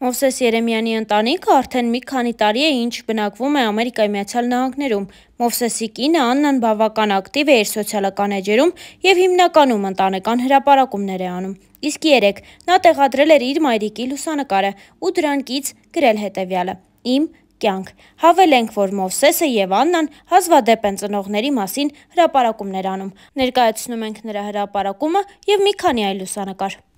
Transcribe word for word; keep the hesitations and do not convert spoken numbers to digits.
Մովսես Երեմյանի ընտանիքը արդեն մի քանի տարի է ինչ բնակվում է Ամերիկայի Միացյալ Նահանգներում։ Մովսեսի կինը Աննան բավական ակտիվ է իր սոցիալական էջերում և հիմնականում ընտանեկան հրապարակումներ է անում։ Իսկ երեկ նա տեղադրել էր իր մայրիկի լուսանկարը ու դրան կից գրել հետևյալը. «Իմ կյանք»։ Հավելենք, որ Մովսեսը և Աննան հազվադեպ են ծնողների մասին հրապարակումներ անում։ Ներկայացնում ենք նրա հրապարակումը և մի քանի այլ լուսանկար։